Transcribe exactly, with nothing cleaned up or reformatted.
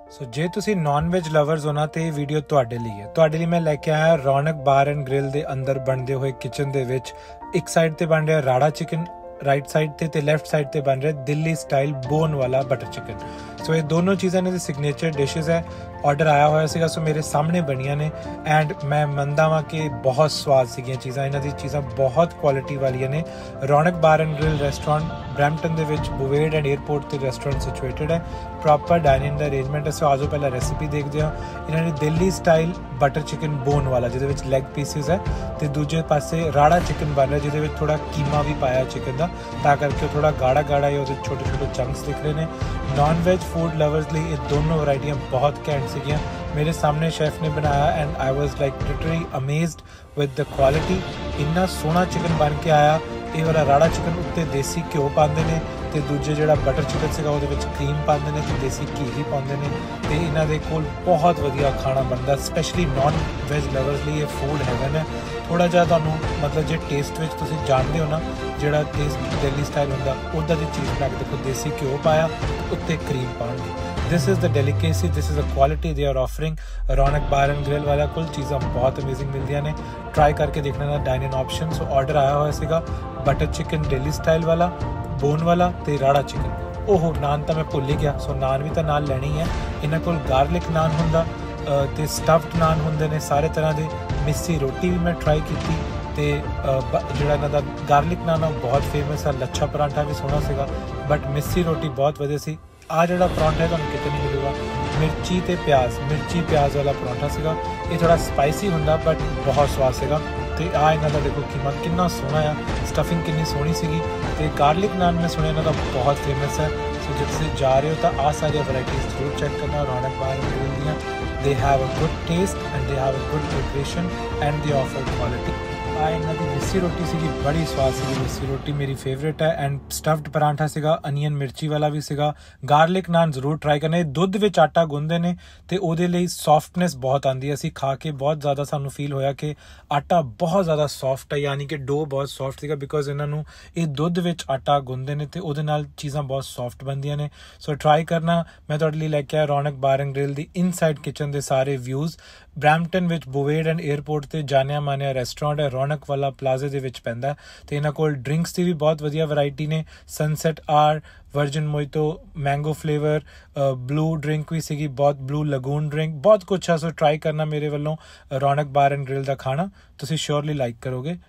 ਸੋ ਜੇ ਤੁਸੀਂ non veg lovers ਹੋ ਨਾ ਤੇ ਇਹ ਵੀਡੀਓ ਤੁਹਾਡੇ ਲਈ ਹੈ। ਤੁਹਾਡੇ ਲਈ ਮੈਂ ਲੈ ਕੇ ਆਇਆ ਰੌਣਕ ਬਾਰ ਐਂਡ ਗ੍ਰਿਲ ਦੇ ਅੰਦਰ ਬਣਦੇ ਹੋਏ ਕਿਚਨ ਦੇ ਵਿੱਚ ਇੱਕ ਸਾਈਡ ਤੇ ਬਣ ਰਿਹਾ ਰਾੜਾ ਚਿਕਨ, ਰਾਈਟ ਸਾਈਡ ਤੇ ਤੇ ਲੈਫਟ ਸਾਈਡ ਤੇ ਬਣ ਰਿਹਾ ਦਿੱਲੀ ਸਟਾਈਲ ਬੋਨ ਵਾਲਾ ਬਟਰ ਚਿਕਨ। ਸੋ ਇਹ ਦੋਨੋਂ ਚੀਜ਼ਾਂ ਨੇ ਸਿਗਨੇਚਰ ਡਿਸ਼ਜ਼ ਹੈ। ਆਰਡਰ ਆਇਆ ਹੋਇਆ ਸੀਗਾ, ਸੋ ਮੇਰੇ ਸਾਹਮਣੇ ਬਣੀਆਂ ਨੇ ਐਂਡ ਮੈਂ ਮੰਨਦਾ ਵਾਂ ਕਿ ਬਹੁਤ ਸਵਾਦ ਸੀਗੀਆਂ ਚੀਜ਼ਾਂ। ਇਹਨਾਂ ਦੀ ਚੀਜ਼ਾਂ ਬਹੁਤ ਕੁਆਲਿਟੀ ਵਾਲੀਆਂ ਨੇ। Raunak bar and grill restaurant Brampton ਦੇ ਵਿੱਚ ਬੁਵੇਡ ਐਂਡ 에ਅਰਪੋਰਟ ਤੇ ਰੈਸਟੋਰੈਂਟ ਸਿਚੁਏਟਡ ਹੈ। ਪ੍ਰੋਪਰ ਡਾਈਨਿੰਗ ਦਾ ਅਰੇਂਜਮੈਂਟ ਹੈ। ਸੋ ਆਜੋ ਪਹਿਲਾਂ ਰੈਸਿਪੀ ਦੇਖਦੇ ਹਾਂ। ਇਹਨਾਂ ਨੇ Delhi style butter chicken bone ਵਾਲਾ ਜਿਹਦੇ ਵਿੱਚ ਲੈਗ ਪੀਸਿਸ ਹੈ ਤੇ ਦੂਜੇ ਪਾਸੇ ਰਾੜਾ ਚਿਕਨ ਬਣ ਰਿਹਾ ਜਿਹਦੇ ਵਿੱਚ ਥੋੜਾ ਕੀਮਾ ਵੀ ਪਾਇਆ ਚਿਕਨ ਦਾ, ਤਾਂ ਕਰਕੇ ਉਹ ਥੋੜਾ ਗਾੜਾ ਗਾੜਾ ਜਾਂ ਉਹਦੇ ਛੋਟੇ ਛੋਟੇ ਚੰਕਸ ਦਿਖ ਰਹੇ ਨੇ। ਨਾਨ ਵੈਜ ਫੂਡ ਲਵਰਸ ਲਈ ਇਹ ਦੋਨੋਂ ਵੈਰਾਈਟੀਆਂ ਬਹੁਤ ਘੈਂਟ ਸੀਗੀਆਂ। ਮੇਰੇ ਸਾਹਮਣੇ ਸ਼ੈਫ ਨੇ ਬਣਾਇਆ and I was like literally amazed with the quality. ਇੰਨਾ ਸੋਹਣਾ ਚਿਕਨ ਬਣ ਕੇ ਆਇਆ। ਇਹ ਵਾਲਾ ਰਾੜਾ ਚਿਕਨ ਉੱਤੇ ਦੇਸੀ ਘਿਓ ਪਾਉਂਦੇ ਨੇ ਤੇ ਦੂਜੇ ਜਿਹੜਾ ਬਟਰ ਚਿਕਨ ਸੀਗਾ ਉਹਦੇ ਵਿੱਚ ਕਰੀਮ ਪਾਉਂਦੇ ਨੇ ਤੇ ਦੇਸੀ ਘੀ ਵੀ ਪਾਉਂਦੇ ਨੇ ਤੇ ਇਹਨਾਂ ਦੇ ਕੋਲ ਬਹੁਤ ਵਧੀਆ ਖਾਣਾ ਬਣਦਾ। ਸਪੈਸ਼ਲੀ ਨਾਨ ਵੈਜ ਲਵਰਸ ਲਈ ਇਹ ਫੂਡ ਹੈਵਨ ਹੈ। ਥੋੜਾ ਜਿਹਾ ਤੁਹਾਨੂੰ ਮਤਲਬ ਜੇ ਟੇਸਟ ਵਿੱਚ ਤੁਸੀਂ ਜਾਣਦੇ ਹੋ ਨਾ ਜਿਹੜਾ ਟੇਸਟ ਦਿੱਲੀ ਸਟਾਈਲ ਹੁੰਦਾ ਉੱਦਾਂ ਦੀ ਚੀਜ਼ ਬਣਾ ਕੇ ਦੇਖੋ। ਦੇਸੀ ਘਿਓ ਪਾਇਆ ਉੱਤੇ ਕਰੀਮ ਪਾਉਣਗੇ। This is the delicacy, this is the quality they are offering। Raunak bar and grill वाला कुल चीज़ां बहुत अमेजिंग मिलदियां ने। ट्राई करके देखना ना dine in option. So order आया हुआ सीगा बटर चिकन दिल्ली स्टाइल वाला, बोन वाला ते राड़ा चिकन। ओहो नान तो मैं भुल ही गया। सो नान भी तो नाल लैनी है। इन्हां कोल गार्लिक नान हुंदा ते स्टफ्ड नान हुंदे ने सारे तरह दे। मिस्सी रोटी भी मैं ट्राई की ਤੇ ਜਿਹੜਾ ਇਹਨਾਂ ਦਾ ਗਾਰਲਿਕ ਨਾਨ ਉਹ ਬਹੁਤ ਫੇਮਸ ਆ। ਲੱਛਾ ਪਰਾਂਠਾ ਵੀ ਸੋਹਣਾ ਸੀਗਾ ਬਟ ਮਿੱਸੀ ਰੋਟੀ ਬਹੁਤ ਵਧੀਆ ਸੀ। ਆ ਜਿਹੜਾ ਪਰੌਂਠਾ ਤੁਹਾਨੂੰ ਕਿਤੇ ਨਹੀਂ ਮਿਲੂਗਾ। ਮਿਰਚੀ ਤੇ ਪਿਆਜ਼, ਮਿਰਚੀ ਪਿਆਜ਼ ਵਾਲਾ ਪਰੌਂਠਾ ਸੀਗਾ। ਇਹ ਥੋੜਾ ਸਪਾਈਸੀ ਹੁੰਦਾ ਬਟ ਬਹੁਤ ਸਵਾਦ ਸੀਗਾ। ਤੇ ਆ ਇਹਨਾਂ ਦਾ ਦੇਖੋ ਕੀਮਾ ਕਿੰਨਾ ਸੋਹਣਾ ਆ, ਸਟਫਿੰਗ ਕਿੰਨੀ ਸੋਹਣੀ ਸੀਗੀ ਤੇ ਗਾਰਲਿਕ ਨਾਨ ਮੈਂ ਸੁਣਿਆ ਇਹਨਾਂ ਦਾ ਬਹੁਤ ਫੇਮਸ ਹੈ। ਸੋ ਜੇ ਤੁਸੀਂ ਜਾ ਰਹੇ ਹੋ ਤਾਂ ਆ ਸਾਰੀਆਂ ਵੈਰਾਈਟੀਜ਼ ਜ਼ਰੂਰ ਚੈੱਕ ਕਰਨਾ ਰੌਣਕ ਬਾਰ ਐਂਡ ਗ੍ਰਿਲ ਦੀਆਂ। they have a good taste and they have a good preparation and they offer quality। ਆ ਇਹਨਾਂ ਦੀ ਮਿੱਸੀ ਰੋਟੀ ਸੀਗੀ, ਬੜੀ ਸਵਾਦ ਸੀਗੀ ਮਿੱਸੀ ਰੋਟੀ, ਮੇਰੀ ਫੇਵਰੇਟ ਹੈ। ਐਂਡ ਸਟਫਡ ਪਰਾਂਠਾ ਸੀਗਾ, ਅਨੀਅਨ ਮਿਰਚੀ ਵਾਲਾ ਵੀ ਸੀਗਾ। ਗਾਰਲਿਕ ਨਾਨ ਜ਼ਰੂਰ ਟਰਾਈ ਕਰਨਾ। ਇਹ ਦੁੱਧ ਵਿੱਚ ਆਟਾ ਗੁੰਨਦੇ ਨੇ ਤੇ ਉਹਦੇ ਲਈ ਸੌਫਟਨੈਸ ਬਹੁਤ ਆਉਂਦੀ ਹੈ। ਅਸੀਂ ਖਾ ਕੇ ਬਹੁਤ ਜ਼ਿਆਦਾ ਸਾਨੂੰ ਫੀਲ ਹੋਇਆ ਕਿ ਆਟਾ ਬਹੁਤ ਜ਼ਿਆਦਾ ਸੌਫਟ ਹੈ, ਯਾਨੀ ਕਿ ਡੋ ਬਹੁਤ ਸੌਫਟ ਸੀਗਾ ਬਿਕੋਜ਼ ਇਹਨਾਂ ਨੂੰ ਇਹ ਦੁੱਧ ਵਿੱਚ ਆਟਾ ਗੁੰਨਦੇ ਨੇ ਤੇ ਉਹਦੇ ਨਾਲ ਚੀਜ਼ਾਂ ਬਹੁਤ ਸੌਫਟ ਬਣਦੀਆਂ ਨੇ। ਸੋ ਟਰਾਈ ਕਰਨਾ। ਮੈਂ ਤੁਹਾਡੇ ਲਈ ਲੈ ਕੇ ਆਇਆ ਰੌਣਕ ਬਾਰ ਐਂਡ ਗ੍ਰਿਲ ਦੀ ਇਨਸਾਈਡ ਕਿਚਨ ਦੇ ਸਾਰੇ ਵਿਊਜ਼। ਬਰੈਂਪਟਨ ਵਿੱਚ ਬੁਵੇਡ ਐਂਡ 에ਅਰਪੋਰਟ ਤੇ ਜਾਣਿਆ ਮਾਨਿਆ ਰੈਸਟੋਰੈਂਟ ਹੈ। ਰੌਣਕ ਵਾਲਾ ਪਲਾਜ਼ੇ ਦੇ ਵਿੱਚ ਪੈਂਦਾ ਤੇ ਇਹਨਾਂ ਕੋਲ ਡਰਿੰਕਸ ਦੀ ਵੀ ਬਹੁਤ ਵਧੀਆ ਵੈਰਾਈਟੀ ਨੇ। Sunset R, virgin mojito, mango flavour, blue drink ਵੀ ਸੀਗੀ, ਬਹੁਤ ਬਲੂ ਲਗੂਨ ਡਰਿੰਕ, ਬਹੁਤ ਕੁਛ ਆ। ਸੋ ਟਰਾਈ ਕਰਨਾ ਮੇਰੇ ਵੱਲੋਂ ਰੌਣਕ ਬਾਰ ਐਂਡ ਗ੍ਰਿਲ ਦਾ ਖਾਣਾ, ਤੁਸੀਂ ਸ਼ੋਰਲੀ ਲਾਈਕ ਕਰੋਗੇ।